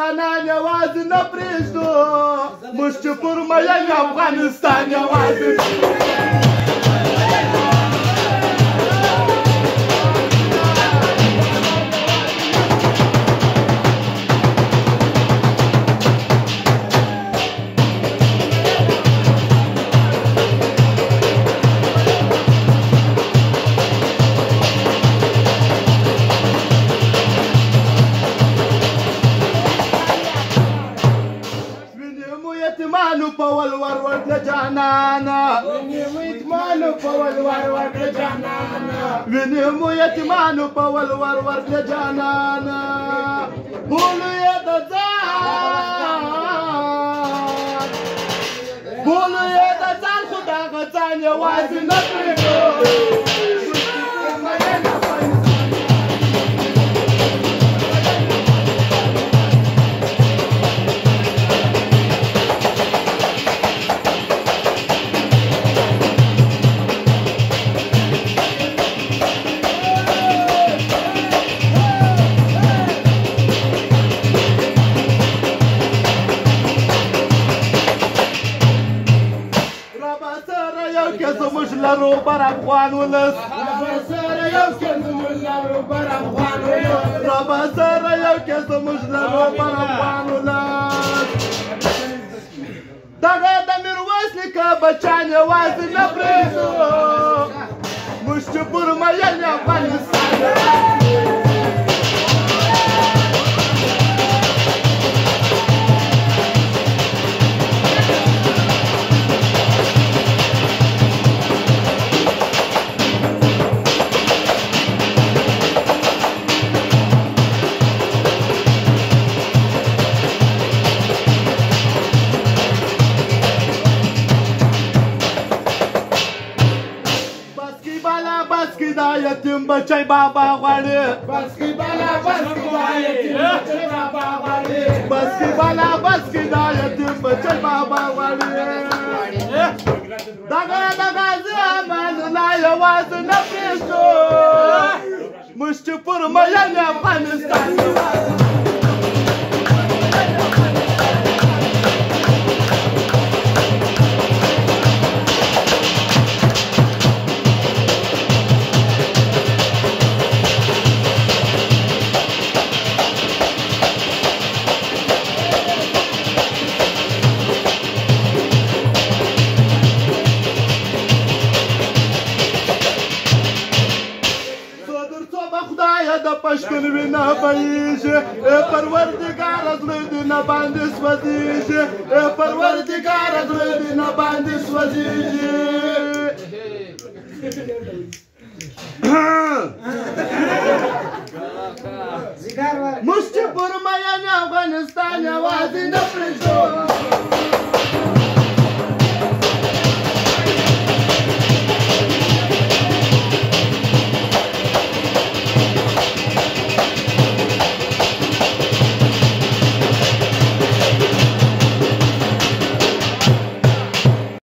جانان یوازې نه پرېږدو موږ چې پر مین افغانستان یوازې یتیمانو په ولور ورته جانانا وینې یتیمانو په ولور ورته جانانا وینې یتیمانو په ولور ورته جانانا بولو یې د ځان خو دغه ځان یوازې نه پرېږدو زموږ لرو بر افغان ولس ربا سره یو کې زموږ لرو بر افغان ولس دغه د میرویس نیکه بچیان یوازې نه پرېږدو موږ چې پر مین افغانستان دا یتیم بچی بابا غواړي بس کی بالا بس کی دا یتیم بچی بابا غواړي بس کی بالا بس کی دا یتیم بچی بابا غواړي دغه زمان لا یوازې نه پرېږدو موږ چې پر مین افغانستان د پښتون وینه بهیږي پروردګاره زړه دې نه باندې سوځېږي پروردګاره زړه دې نه باندې سوځېږي موږ چې پر مین افغانستان یوازې نه پرېږدو